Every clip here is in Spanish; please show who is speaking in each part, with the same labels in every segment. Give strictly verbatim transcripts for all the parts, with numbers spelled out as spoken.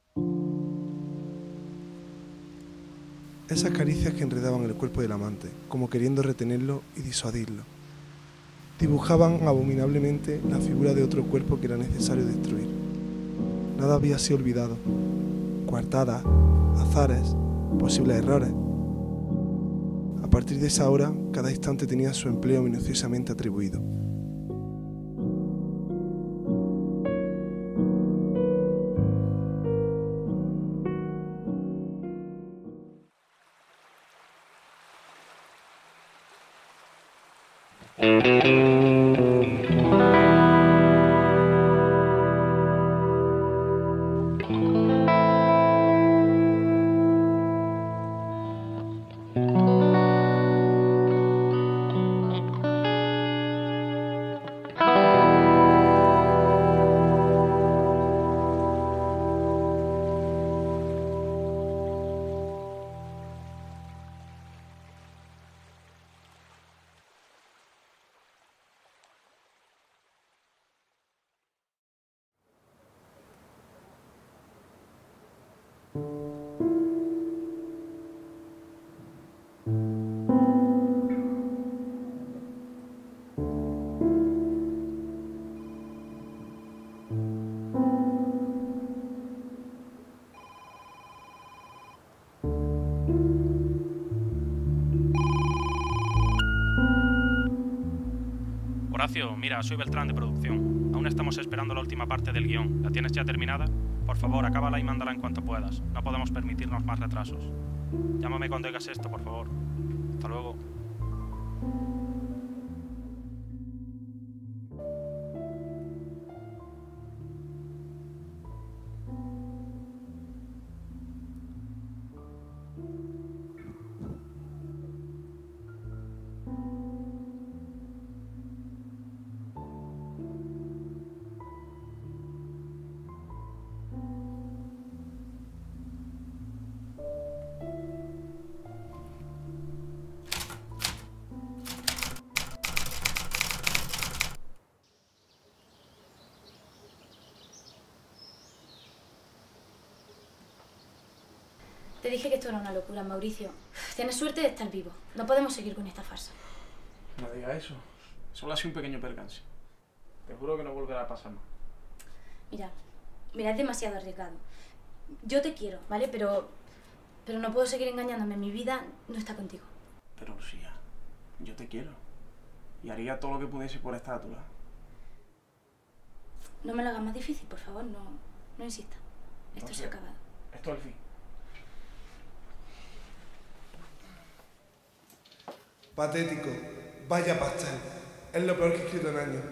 Speaker 1: Esas caricias que enredaban el cuerpo del amante, como queriendo retenerlo y disuadirlo. Dibujaban abominablemente la figura de otro cuerpo que era necesario destruir. Nada había sido olvidado. Coartadas, azares, posibles errores. A partir de esa hora, cada instante tenía su empleo minuciosamente atribuido.
Speaker 2: Horacio, mira, soy Beltrán de producción. Aún estamos esperando la última parte del guión. ¿La tienes ya terminada? Por favor, acábala y mándala en cuanto puedas. No podemos permitirnos más retrasos. Llámame cuando hagas esto, por favor. Hasta luego.
Speaker 3: Te dije que esto era una locura, Mauricio. Tienes suerte de estar vivo. No podemos seguir con esta farsa.
Speaker 4: No digas eso. Solo ha sido un pequeño percance. Te juro que no volverá a pasar más.
Speaker 3: Mira, mira, es demasiado arriesgado. Yo te quiero, ¿vale? Pero, pero no puedo seguir engañándome. Mi vida no está contigo.
Speaker 4: Pero, Lucía, yo te quiero. Y haría todo lo que pudiese por estar a tu lado.
Speaker 3: No me lo hagas más difícil, por favor. No, no insista. Esto
Speaker 4: Entonces,
Speaker 3: se ha acabado.
Speaker 4: Esto es el fin.
Speaker 1: Patético. Vaya pastel. Es lo peor que he escrito en años.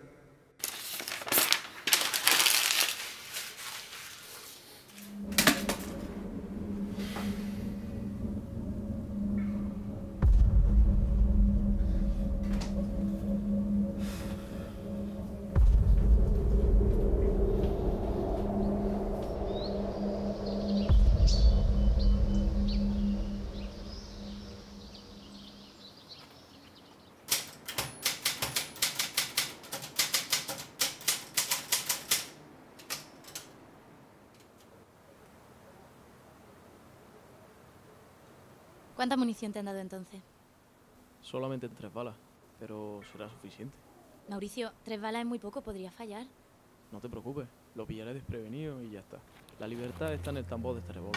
Speaker 3: ¿Cuánta munición te han dado entonces?
Speaker 5: Solamente tres balas, pero será suficiente.
Speaker 3: Mauricio, tres balas es muy poco, podría fallar.
Speaker 5: No te preocupes, lo pillaré desprevenido y ya está. La libertad está en el tambor de este revólver.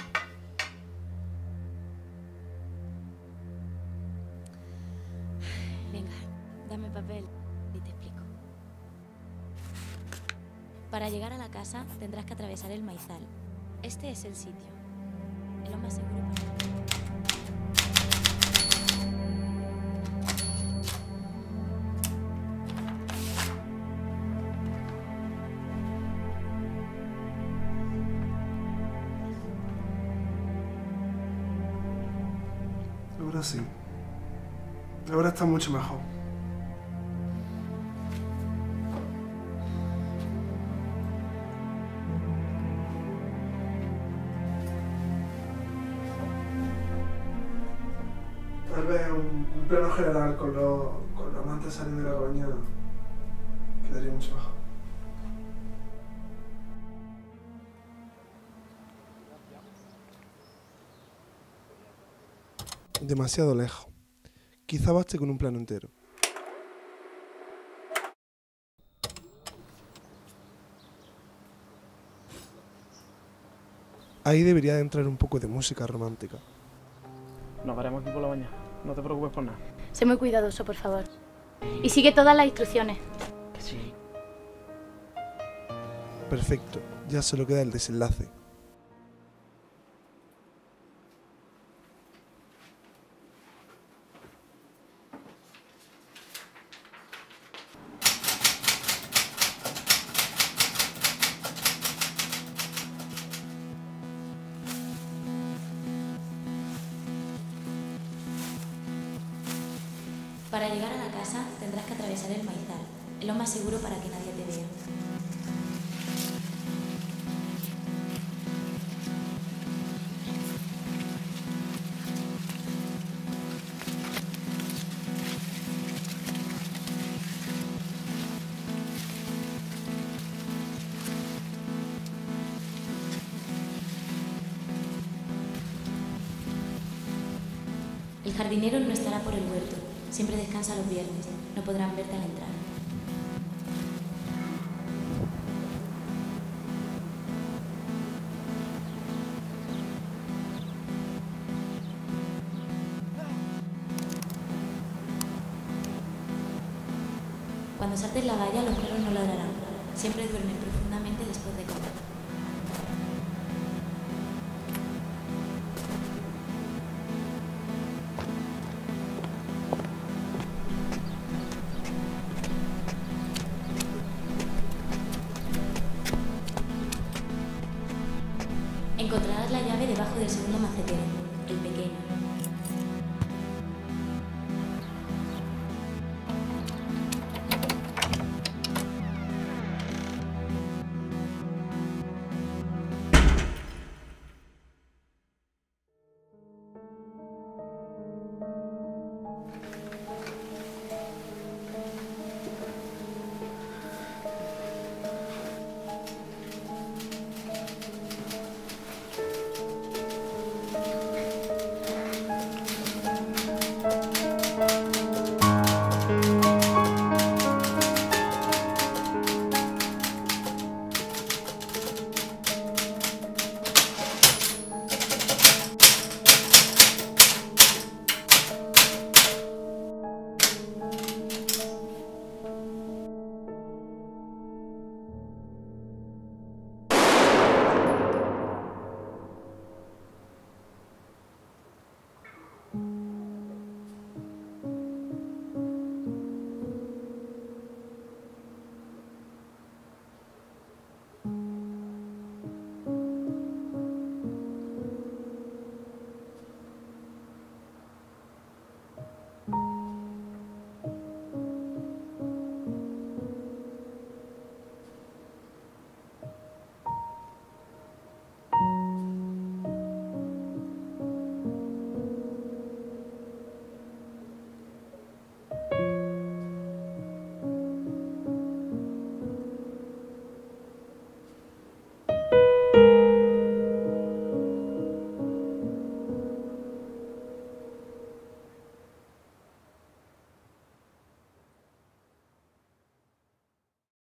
Speaker 3: Venga, dame papel y te explico. Para llegar a la casa tendrás que atravesar el maizal. Este es el sitio. Es lo más seguro para ti.
Speaker 1: Ahora sí. Ahora está mucho mejor. Tal vez un, un plano general con los, con los amantes saliendo de la cabaña quedaría mucho mejor. Demasiado lejos. Quizá baste con un plano entero. Ahí debería de entrar un poco de música romántica.
Speaker 4: Nos veremos aquí por la mañana. No te preocupes por nada.
Speaker 3: Sé muy cuidadoso, por favor. Y sigue todas las instrucciones.
Speaker 4: Que sí.
Speaker 1: Perfecto, ya solo queda el desenlace.
Speaker 3: Para llegar a la casa tendrás que atravesar el maizal. Es lo más seguro para que nadie te vea. El jardinero no estará por el huerto. Siempre descansa los viernes. No podrán verte al entrar. Cuando saltes la valla, los perros no ladrarán. Siempre duermen profundamente después de comer. Encontrarás la llave debajo del segundo macetero.